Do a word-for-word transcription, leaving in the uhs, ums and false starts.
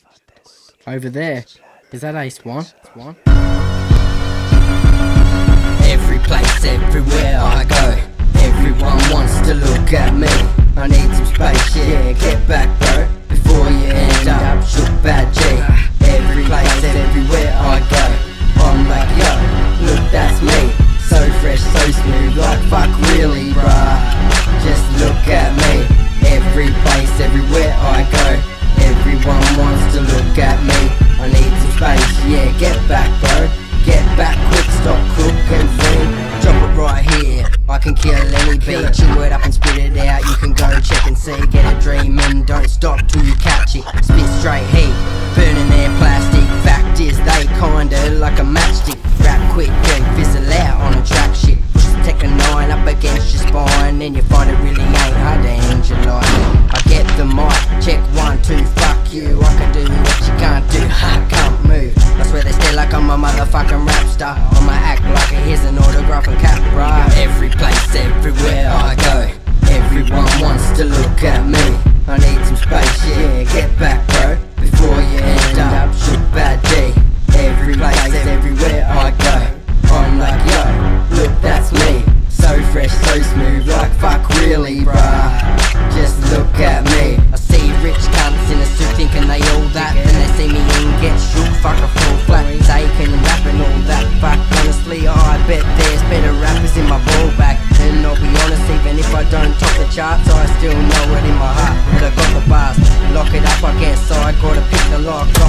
Over there. Is that Ace One? One? Every place, everywhere I go, everyone wants to look at me. I need some space, yeah, get back bro, before you end up shook bad G. Every place, everywhere I go, I'm like yo, look that's me. So fresh, so smooth, like fuck really bruh. Just look at me. Every place, everywhere I go, everyone wants to look at me. I need some space, yeah, get back bro, get back quick, stop cooking thing. Drop it right here, I can kill any beat. Chew it up and spit it out, you can go check and see. Get a dream and don't stop till you catch it. Spit straight heat, burning their plastic. Fact is they kinda like a matchstick. Rap quick and fizzle out on a track shit. Push the Tech nine up against your spine, and you find it really ain't hard to end your life. I get the mic, check one, two, fuck you. I can do what you can't do, I can't move. I swear they stare like I'm a motherfucking rap star. I'ma act like it here's an autograph and cap right. Every place, everywhere I go, everyone wants to look at me. I need some space, yeah, get back bro, before you end up shook bad G. Every place, everywhere I go, I'm like yo, look that's me. So fresh, so smooth, like fuck really bruh. Just look at me. I see rich cunts in a suit thinking they all that, then they see me and get shook, fuck a full flat. Taking and rapping all that, fuck honestly I bet there's better rappers in my ball bag. And I'll be honest, even if I don't top the charts, I still know it in my heart that I got the bars. Lock it up, I guess I gotta pick the lock.